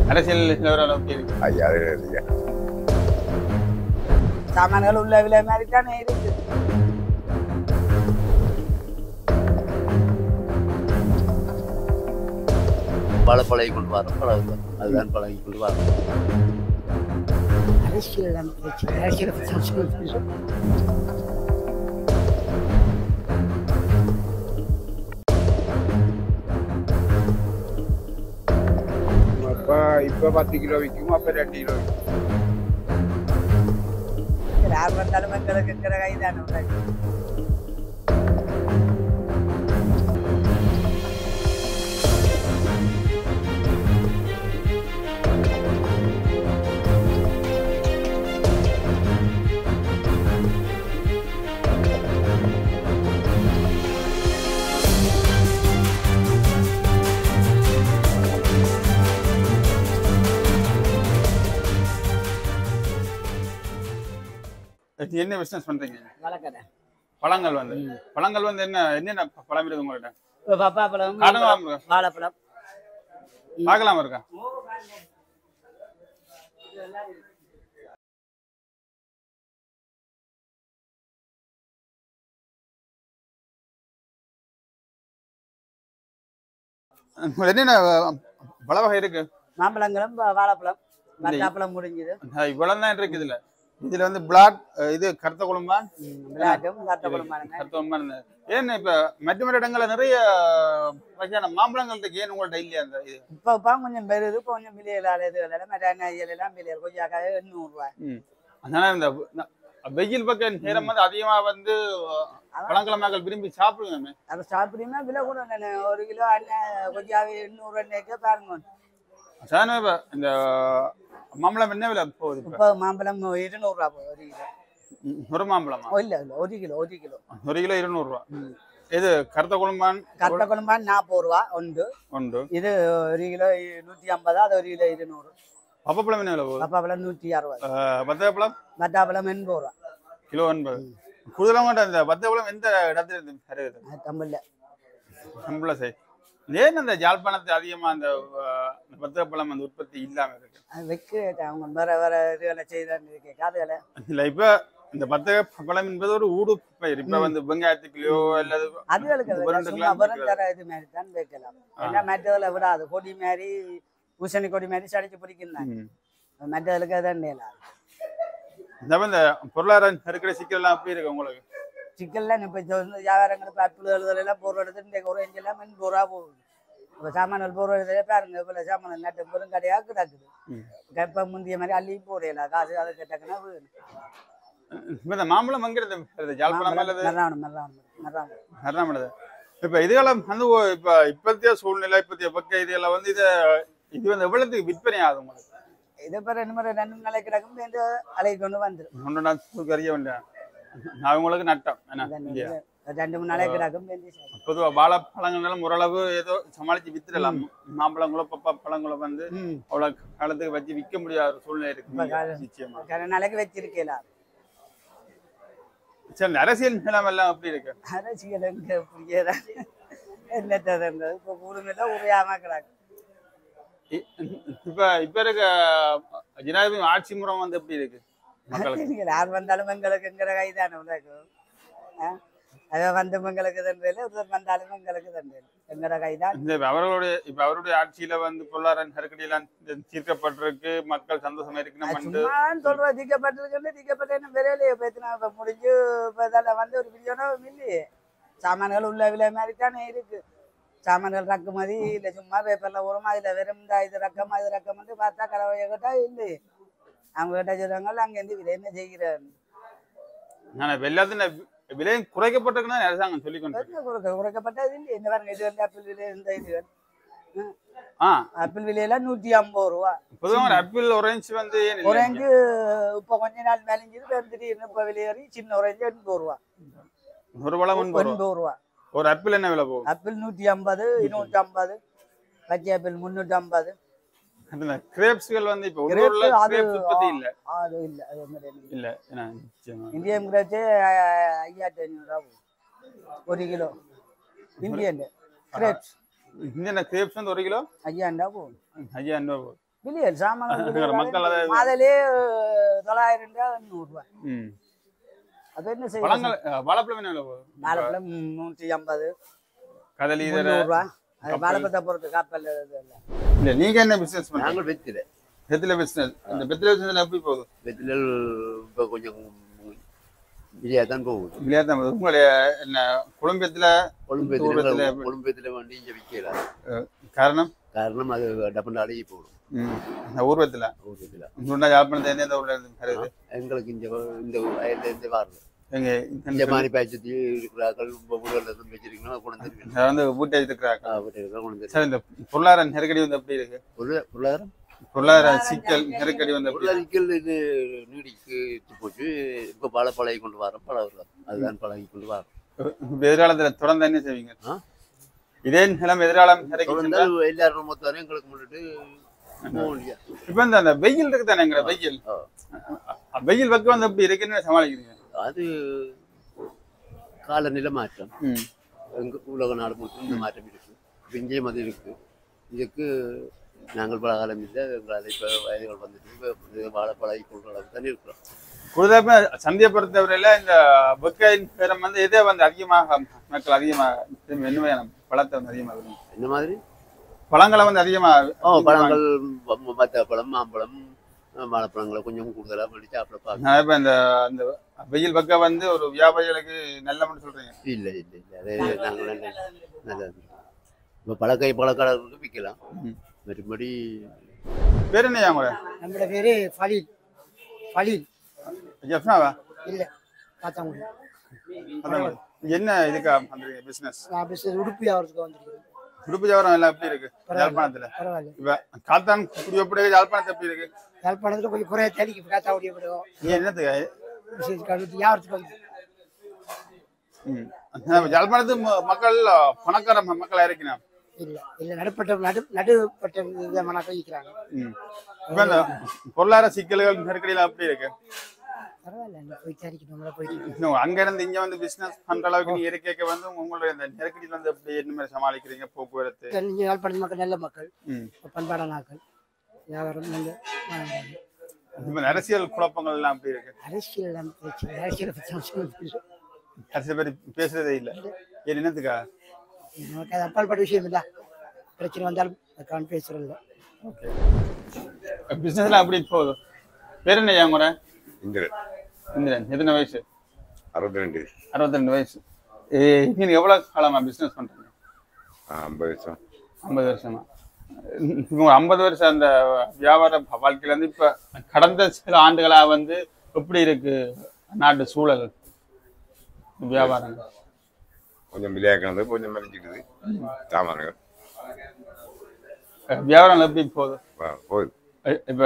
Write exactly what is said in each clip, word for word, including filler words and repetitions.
அரசியல் நிலவரம் இருக்கு. ஐயா அது சாமான்கள் உள்ள விலை மாதிரி தானே இருக்கு. பல பழகி கொண்டு வரோம் பழகு அதுதான் பழகி கொண்டு வரோம். அரசியல் தான் பிரச்சனை. அரசியல் பிரச்சனை. அப்போ இப்போ பத்து கிலோ விற்கும், அப்போ ரெண்டு கிலோ விற்கும். யார் வந்தாலும் எங்களுக்கு இருக்கிற கைதான உண்டாச்சு. என்ன பிசினஸ் பண்றீங்க? வளர்க்கறேன். பழங்கள் வந்து பழங்கள் வந்து என்ன என்னென்ன பழம் இருக்கு உங்கள்கிட்ட? பப்பா பழம், வாழைப்பழம் பார்க்கலாம் இருக்கா? என்னென்ன பழ வகை இருக்கு? மாம்பழங்களும் வாழைப்பழம் மத்தாப்பழம் முடிஞ்சது. இவ்வளவு தான் இருக்கு. இதுல இதுல வந்து பிளாக் இது கருத்த குழம்பா பிளாக்கும் கருத்த குழம்பா கருத்த குழம்பா இருந்தது. ஏன் இப்ப மற்ற மற்ற இடங்கள்ல நிறைய வகையான மாம்பழங்கள் இருக்கு, ஏன் உங்கள்ட்ட இல்லையா? அந்த இது இப்ப இப்ப கொஞ்சம் பெருது, இப்ப கொஞ்சம் விலையில இது எல்லாம் விலையில கொஞ்சம் எண்ணூறு ரூபாய். அதனால இந்த வெயில் பக்கம் நேரம் வந்து அதிகமா வந்து பழங்கிழமைகள் விரும்பி சாப்பிடுங்க. அதை சாப்பிடுமா விலை கூட ஒரு கிலோ அண்ணன் கொஞ்சம் எண்ணூறு எண்ணெய்க்கு பாருங்க. சாதாரண இந்த மாம்பழம் என்ன விலை போகுது? இப்போ மாம்பழம் இருநூறு ரூபா போகுது ஒரு கிலோ. ஒரு மாம்பழமா? இல்ல இல்ல ஒரு கிலோ ஒரு கிலோ ஒரு கிலோ இருநூறு ரூபா. இது கருத்த குழம்பான் கருத்த குழம்பான் நாற்பது ரூபா ஒன்று ஒன்று. இது ஒரு கிலோ நூற்றி ஐம்பதா, அது ஒரு கிலோ இருநூறு. பப்பாப்பழம் என்ன விலை போகுது? பப்பாப்பழம் நூற்றி அறுபது. பத்தாப்பழம் பத்தாப்பழம் எண்பது ரூபா கிலோ எண்பது. கூடுதலாக இந்த பத்தாப்பழம் எந்த இடத்துல இருந்து? தமிழ்ல தமிழ்ல சரி. ஏன் அந்த யாழ்ப்பாணத்தை அதிகமா அந்த பத்திரப்பழம் அந்த உற்பத்தி இல்லாம இருக்கு? வைக்க அவங்க வேற வேற இதுகளை செய்தான்னு இருக்கேன் காதுகளை. இல்ல இப்ப இந்த பத்திரப்பழம் என்பது ஒரு ஊடு பயிர். இப்ப வந்து வெங்காயத்துக்குள்ளயோ அல்லது அதுகளுக்கு தர இது மாதிரி தான் வைக்கலாம். ஏன்னா மற்றதுல விடாது. கொடி மாதிரி பூசணி கொடி மாதிரி சடிச்சு பிடிக்கிறாங்க. மற்றதுக்கு அதான் இந்த பொருளாதார நெருக்கடி சிக்கல் எல்லாம் அப்படி இருக்கு உங்களுக்கு? சிக்கல்லாம் இப்ப வியாபாரங்கள் இப்ப அப்பிள் எழுதல எல்லாம் போற இடத்துல இந்த ஒரு எங்கெல்லாம் மென் போரா போகுது. இப்ப சாமான்கள் போற இடத்துல பாருங்க, இப்ப சாமான் நட்டு பெரும் கடையா கிடக்குது. இப்ப முந்திய மாதிரி அள்ளி போடையில காசு அதை கேட்டாங்கன்னா இந்த மாம்பழம் வாங்கிறது இப்ப இதுகளம் வந்து இப்ப இப்பத்திய சூழ்நிலை இப்பத்திய பக்க இதுகளை வந்து இத இது வந்து எவ்வளவுக்கு விற்பனை ஆகுது உங்களுக்கு? இதை பேர் ரெண்டு முறை ரெண்டு நாளை கிடக்கும் என்று அலை கொண்டு வந்துடும். ஒன்று நாள் கறிய வேண்டாம் அவங்களுக்கு நட்டம். ரெண்டு மூணு நாளை கிடக்கும். பொதுவா வாழைப்பழங்கள் ஓரளவு ஏதோ சமாளிச்சு வித்துடலாம். மாம்பழங்களோ பப்பா பழங்களோ வந்து அவ்வளவு காலத்துக்கு வச்சு விற்க முடியாத சூழ்நிலை இருக்கு. நிச்சயமா நாளைக்கு வச்சிருக்கலாம். சரி, அரசியல் நிலம் எல்லாம் எப்படி இருக்கு? அரசியல் எங்க புரியல என்ன தந்தது இப்ப ஊருங்கெல்லாம் உரையாம கிடக்கு. இப்ப இப்ப இருக்க ஜனாதிபதி ஆட்சி முறை வந்து எப்படி இருக்கு? மக்களுக்கு யார் வந்தாலும் எங்களுக்கு எங்கிற கைதான உலகம். அதை வந்து எங்களுக்கு தண்டல, ஒருத்தர் வந்தாலும் எங்களுக்கு தண்டல எங்கிற கைதான். அவர்களுடைய இப்ப அவருடைய ஆட்சியில வந்து பொருளாதார நெருக்கடி எல்லாம் தீர்க்கப்பட்டிருக்கு, மக்கள் சந்தோஷமா இருக்குன்னு சொல்ற. தீர்க்கப்பட்டிருக்கு தீர்க்கப்பட்ட விரையில பேத்தினா இப்ப முடிஞ்சு இப்ப இதெல்லாம் வந்து ஒரு பிரியோனும் இல்லையே. சாமான்கள் உள்ள விலை மாதிரி தானே இருக்கு. சாமான்கள் ரக்குமதி இல்லை, சும்மா பேப்பர்ல உரமா இதுல வெறும் இது ரக்கம் அது ரக்கம் வந்து பார்த்தா கலவைய கேட்டா இல்லை. அவங்க கிட்ட சொல்றாங்க அங்கேருந்து விலை என்ன செய்கிறாரு. எல்லாத்தையும் விலையும் குறைக்கப்பட்டிருக்குன்னு அரசாங்கம் சொல்லிக்கொண்டு குறைக்கப்பட்டது இல்லை. என்ன பாருங்க, இது வந்து ஆப்பிள் விலை இந்த இது ஆப்பிள் விலையெல்லாம் நூற்றி ஐம்பது ரூபா. பொதுவாக ஆப்பிள் ஒரேஞ்சு வந்து ஒரேஞ்சு இப்போ கொஞ்ச நாள் மேலேஞ்சது திடீர்னு இப்போ விலையேறி சின்ன ஒரேஞ்சு எண்பது ரூபா. ஒரு பழம் எண்பது ரூபா. ஒரு ஆப்பிள் என்ன விலை போகும்? ஆப்பிள் நூற்றி ஐம்பது இருநூற்றி ஐம்பது பச்சை ஆப்பிள் முன்னூற்றி ஐம்பது. கிரேப்ஸ்கள் வந்து இப்போ அது இல்ல அது இல்ல இல்ல இந்தியன் கிரேப்ஸ் ஐயாயிரத்தி ஐநூறு ரூபா ஒரு kilo. Indian grapes Indian grapes வந்து ஒரு கிலோ ஐயாயிரம் ரூபா போகும். ஐயாயிரம் ரூபா போகும். மில்லியன் சாமான் மக்கள் அதை அதிலே தொள்ளாயிரம் ரூபாய் நூறுரூவா. ம் அது என்ன செய்ய பழங்கள் வாழைப்பழம் என்ன விலை போகுது? வாழைப்பழம் நூற்றி ஐம்பது கதலி இதர நூறுரூவா. அது வாழைப்பழத்தை பொறுத்து கப்பல் இல்ல நீங்க என்ன பிசினஸ் பண்றீங்க? நாங்கள் வெத்தில வெத்தில பிசினஸ். இந்த வெத்தில பிசினஸ் எப்படி போகுது? வெத்தில இப்போ கொஞ்சம் வெளியாக தான் போகுது. இல்லையா தான் உங்களுடைய என்ன குடும்பத்துல கொழும்பேத்துல கொழும்பேத்துல வண்டி இங்கே விற்கல. காரணம் காரணம் அது டப்பன் அழகி போடும். இந்த ஊர்வத்துல ஊர்வத்தில் இன்னொன்னா யாழ்ப்பாணத்துல எந்த எந்த ஊர்ல இருந்து வருது? எங்களுக்கு இந்த இந்த வயல்ல இருந்து வாருது. எங்க இந்த மாதிரி பேச்சத்தி இருக்கிறார்கள் வீடுகளில் இருந்து வச்சிருக்கணும் கொண்டு வந்துருக்கு. வந்து வீட்டை இருக்கிறாங்க. வீட்டை இருக்கிற கொண்டு வந்து சார் இந்த பொருளாதார நெருக்கடி வந்து எப்படி இருக்கு? பொருளாதாரம் பொருளாதார சிக்கல் நெருக்கடி வந்து பொருளாதார சிக்கல் இது நீடிக்கு போச்சு. இப்போ பல பழகி கொண்டு வரோம் பழகிறோம். அதுதான் பழகி கொண்டு வரோம். எதிர்காலத்துல தொடர்ந்து என்ன செய்வீங்க? இதே நிலம் எதிர்காலம் எல்லாரும் மொத்தம் எங்களுக்கு முன்னிட்டு இப்ப இந்த அந்த வெயில் இருக்கு தானே எங்க வெயில் வெயில் பக்கம் வந்து எப்படி இருக்குன்னு சமாளிக்கிறீங்க? அது காலநிலை மாற்றம். எங்க உலக நாடு மட்டும் இந்த மாற்றம் இருக்கு. இங்கேயும் அது இருக்கு. இதுக்கு நாங்கள் பல காலம் இல்லை. எங்களால் இப்போ வயதுகள் வந்துட்டு வாழ பழகி கொள்ற அளவுக்கு தான் இருக்கிறோம். கூடுதலாக சந்தையை பொறுத்தவரையில இந்த வெக்கையின் பேரம் வந்து இதே வந்து அதிகமாக மக்கள் அதிகமாக என்ன பழத்தை வந்து அதிகமாக என்ன மாதிரி பழங்களை வந்து அதிகமாக ஓ பழங்கள் மத்த பழம் மாம்பழம் வாழைப்பழங்களை கொஞ்சம் கூடுதலாக பண்ணி சாப்பிட பார்க்கலாம். இப்போ இந்த அந்த வெயில் பக்கம் வந்து ஒரு வியாபாரிகளுக்கு நல்ல சொல்றீங்க? இல்லை இல்லை இல்லை அதே நாங்கள் நல்லது. இப்போ பழக்கை பழக்கடை விற்கலாம். மறுபடி பேர் என்ன கூட? நம்மளோட பேரு ஃபலீல். ஃபலீல் ஜெஃப்னாவா? இல்ல காத்தாங்குடி. என்ன இதுக்கா பண்றீங்க பிசினஸ்? நான் பிசினஸ் உடுப்பு வியாபாரத்துக்கு வந்திருக்கேன். உடுப்பு வியாபாரம் எல்லாம் எப்படி இருக்கு யாழ்ப்பாணத்துல? பரவாயில்ல. இப்ப காத்தான் குடி எப்படி இருக்கு? யாழ்ப்பாணத்து எப்படி இருக்கு? யாழ்ப்பாணத்துல கொஞ்சம் குறைய தேடிக்கு காத்தாங்குடி விடுவோம். நீ என்னத்துக்கு பிசினஸ் வியாபாரத்துக்கு வந்து ம் யாழ்ப்பாணத்து மக்கள் பணக்கார மக்களா இருக்கணும்? இல்ல இல்ல நடுப்பட்ட நடு நடுப்பட்ட விதமான வைக்கிறாங்க. ம் இப்ப இந்த பொருளாதார சிக்கல்கள் நெருக்கடியெல்லாம் எப்படி இருக்கு? பரவாயில்ல போய் தேடிக்கணும். நம்மள போயிட்டு அங்க இருந்து இங்க வந்து பிசினஸ் பண்ற அளவுக்கு நீ இருக்க வந்து உங்களுடைய இந்த நெருக்கடியில வந்து எப்படி என்ன மாதிரி சமாளிக்கிறீங்க? போக்குவரத்து நீங்க யாழ்ப்பாணத்து மக்கள் நல்ல மக்கள், ம் பண்பாடான மக்கள், வியாபாரம் நல்ல. இப்ப அரசியல் குழப்பங்கள் எல்லாம் எப்படி இருக்கு? அரசியல் பிரச்சனை அரசியல் பத்தி அரசியல் பத்தி பேசுறதே இல்ல. ஏன் என்னத்துக்கா? நமக்கு அது அப்பாற்பட்ட விஷயம் இல்லை. பிரச்சனை வந்தாலும் அதுக்கான பேசுறதில்ல. ஓகே பிசினஸ்லாம் அப்படி போகுது. பேர் என்ன என் முறை? இந்திரன். இந்திரன் எத்தனை வயசு? அறுபத்தி ரெண்டு. அறுபத்தி ரெண்டு வயசு. நீங்க எவ்வளவு காலமா பிசினஸ் பண்றீங்க? ஐம்பது வருஷம். ஐம்பது வருஷமா? ஐம்பது வருஷம் அந்த வியாபார வாழ்க்கையில இருந்து இப்ப கடந்த சில ஆண்டுகளா வந்து எப்படி இருக்கு நாட்டு சூழல் வியாபாரம்? கொஞ்சம் விளையாக்கிறது கொஞ்சம் மறைஞ்சிக்குது சாமான்கள். வியாபாரம் எப்படி போகுது? போகுது. இப்ப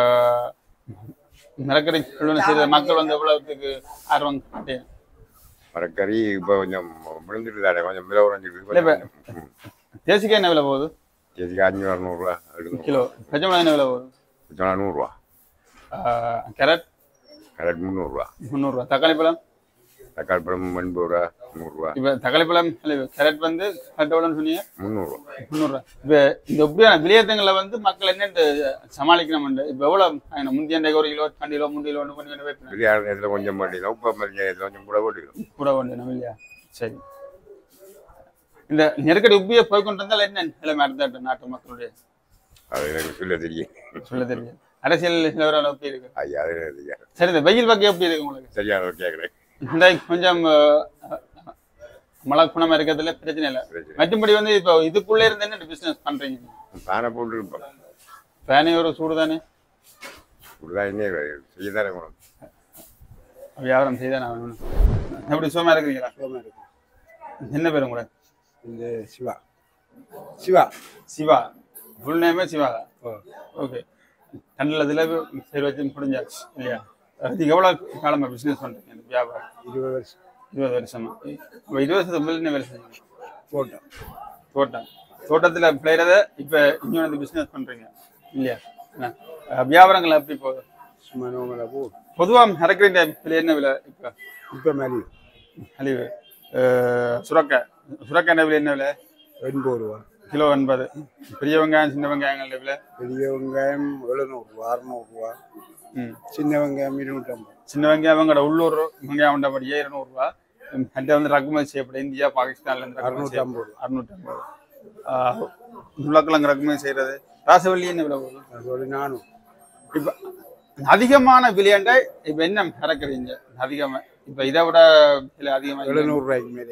மரக்கறி செய்த மக்கள் வந்து எவ்வளவுக்கு ஆர்வம் காட்டிய? மரக்கறி இப்ப கொஞ்சம் விழுந்துட்டு தானே கொஞ்சம் விலை உறைஞ்சிருக்கு. தேசிக்காய் என்ன விலை போகுது? தேசிக்காய் அஞ்சு அறுநூறுவா கிலோ. பச்சை என்ன விலை போகுது? பச்சை நூறுரூவா. கேரட்? கேரட் முந்நூறுரூவா. முந்நூறுரூவா. தக்காளி பழம்? தக்காளி பழம் எண்பது ரூபா நூறுரூவா. இப்ப தக்காளி பழம் கேரட் வந்து எவ்வளோன்னு சொன்னீங்க? முந்நூறுரூவா. முந்நூறுரூவா. இப்ப இந்த எப்படியான விளையாட்டுங்களை வந்து மக்கள் என்னென்று சமாளிக்கணும்? இப்ப எவ்வளவு முந்தைய ஒரு கிலோ ரெண்டு கிலோ மூணு கிலோ ஒன்று கொஞ்சம் வைப்பேன். விளையாடு நேரத்தில் கொஞ்சம் மாட்டிக்கலாம். உப்பா மறிஞ்ச நேரத்தில் கொஞ்சம் கூட ஓட்டிக்கணும். கூட ஓட்டணும் இல்லையா? சரி. இந்த நெருக்கடி உப்பிய போய்கொண்டு இருந்தால் என்ன நிலைமை இருந்தாட்டு நாட்டு மக்களுடைய? அது எனக்கு சொல்ல தெரியும். சொல்ல தெரியும். அரசியல் நிலவரம் எப்படி இருக்கு? ஐயா அது தெரியாது. சரி இந்த வெயில் பக்கம் எப்படி இருக்கு உங்களுக்கு? சரியான கேட்குறேன். இந்த கொஞ்சம் மழை குணமா இருக்கிறதுல பிரச்சனை இல்லை. மற்றபடி வந்து இப்போ இதுக்குள்ளே இருந்து என்ன பிசினஸ் பண்றீங்க? ஃபேனை போட்டு இருப்போம். ஃபேனே ஒரு சூடு தானே? சூடுதான் என்ன செய்யதானே வேணும். வியாபாரம் செய்தானே வேணும். எப்படி சுகமா இருக்கிறீங்களா? சுகமா இருக்கு. என்ன பேரு கூட? இந்த சிவா. சிவா. சிவா. ஃபுல் நேமே சிவா. ஓகே. கண்டதுல சரி வச்சு முடிஞ்சாச்சு இல்லையா? நீங்க எவ்வளவு காலமா பிசினஸ் பண்றீங்க வியாபாரம்? இருபது வருஷம். இருபது வருஷமா? இப்போ இருபது வருஷத்துக்கு முதல்ல என்ன வேலை செஞ்சீங்க? தோட்டம். தோட்டம். தோட்டத்துல பிள்ளைறத இப்ப இங்க வந்து பிசினஸ் பண்றீங்க இல்லையா? வியாபாரங்கள் எப்படி போகுது? சும்மா நோமலா போ. பொதுவா மரக்கறி விலை என்ன விலை இப்ப? இப்ப மலிவு. மலிவு. சுரக்காய். சுரக்காய் விலை என்ன விலை? எண்பது ரூபா. கிலோ எண்பது. பெரிய வெங்காயம் சின்ன வெங்காயங்கள் விலை? பெரிய வெங்காயம் எழுநூறுவா அறுநூறுவா. ம். சின்ன வெங்காயம் இருநூற்றம்பது. சின்ன வெங்காயம் வெங்கட உள்ளூர் வெங்காயம் உண்டபடியே இருநூறுவா. மற்ற வந்து இறக்குமதி செய்யப்படும் இந்தியா பாகிஸ்தான்ல இருந்து அறுநூற்றி ஐம்பது. அறுநூற்றி ஐம்பது. உருளைக்கிழங்கு இறக்குமதி செய்யறது. ராசவல்லி என்ன விலை போகுது? அது நானூறு. இப்ப அதிகமான விலையாண்டா இப்ப என்ன இறக்குறீங்க அதிகமா? இப்ப இதை விட விலை அதிகமா எழுநூறு ரூபாய்க்கு மேலே.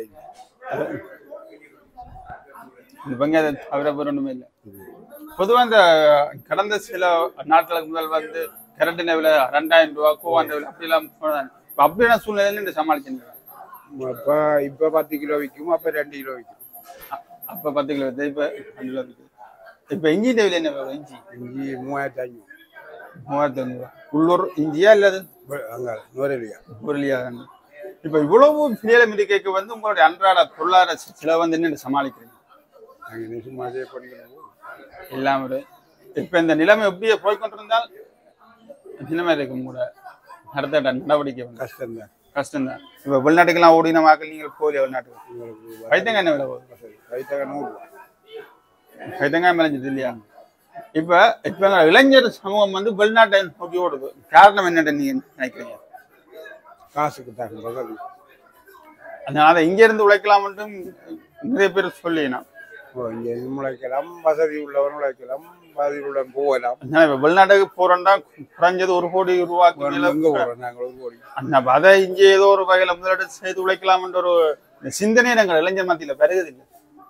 இந்த வெங்காயம் தவிர வேற ஒண்ணுமே இல்லை. பொதுவாக இந்த கடந்த சில நாட்களுக்கு முதல் வந்து கரண்ட் விலை ரெண்டாயிரம் ரூபா கோவாண்ட விலை அப்படிலாம் இப்போ அப்படியான சூழ்நிலையில இந்த சமாளிக்கணும். அப்போ இப்போ பத்து கிலோ விற்கும், அப்போ ரெண்டு கிலோ விற்கும். அப்போ பத்து கிலோ விற்று இப்போ ரெண்டு கிலோ விற்கும். இப்போ இஞ்சி விலை என்ன வேணும்? இஞ்சி இஞ்சி மூவாயிரத்தி ஐநூறு. மூவாயிரத்தி ஐநூறுவா. உள்ளூர் இஞ்சியா இல்லாது அங்கே நுரையிலையா ஊரிலியா? இப்போ இவ்வளவு விலையில மிதிக்கைக்கு வந்து உங்களுடைய அன்றாட பொருளாதார செலவு வந்து என்ன சமாளிக்கிறீங்க? நாங்கள் சும்மா அதே பண்ணிக்கணும் இல்லாம இப்ப இந்த நிலைமை எப்படியே போய்கொண்டிருந்தால் நிலைமை இருக்கும் கூட அடுத்த நடவடிக்கை கஷ்டம்தான். கஷ்டம்தான். இப்ப வெளிநாட்டுக்கெல்லாம் ஓடின வாக்கள் நீங்கள் போலியா? வெளிநாட்டுக்கு கைத்தங்காய் என்ன விலை போகுது? கைத்தங்க நூறுரூவா. கைத்தங்காய் விளைஞ்சது இல்லையா? இப்ப இப்ப இளைஞர் சமூகம் வந்து வெளிநாட்டை நோக்கி ஓடுது. காரணம் என்னன்னு நீங்க நினைக்கிறீங்க? காசுக்கு தான் வசதி. அதனால இங்க இருந்து உழைக்கலாம் மட்டும் நிறைய பேர் சொல்லினா இங்கே உழைக்கலாம், வசதி உள்ளவன் உழைக்கலாம், வசதி உள்ளவன் போகலாம். இப்ப வெளிநாட்டுக்கு போறோம்னா குறைஞ்சது ஒரு கோடி ரூபாய்க்கு எங்கே போகிறோம் நாங்கள்? ஒரு கோடி. அதை இங்கே ஏதோ ஒரு வகையில முதலீடு செய்து உழைக்கலாம் என்ற ஒரு சிந்தனை நாங்கள் இளைஞர் மத்தியில பெருகுது இல்லை.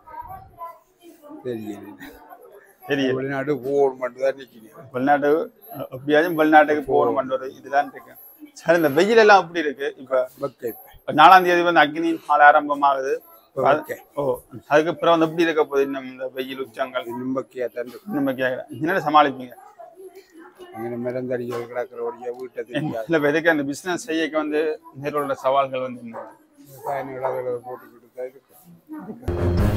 தெரியல. வெளிநாடு போகணும் மட்டும் தான் நிற்கிறேன். வெளிநாட்டு எப்படியாச்சும் வெளிநாட்டுக்கு போகணும் ஒரு இதுதான் இருக்கு. சரி, இந்த வெயில் எல்லாம் எப்படி இருக்கு? இப்ப நாலாம் தேதி வந்து அக்னி நாள் ஆரம்பமாகுது. ஓ, அதுக்கு பிறகு வந்து எப்படி இருக்க போகுது இன்னும் இந்த வெயில் உச்சங்கள்? நிம்மக்கியா தண்டு நிம்மக்கியாக என்ன சமாளிப்பீங்க? மிரந்தடிகள் கிடக்கிறோடைய வீட்டை இல்லை, இப்போ எதுக்கு அந்த பிசினஸ் செய்யக்க வந்து நேரோட சவால்கள் வந்து போட்டுக்கிட்டு தான் இருக்கு.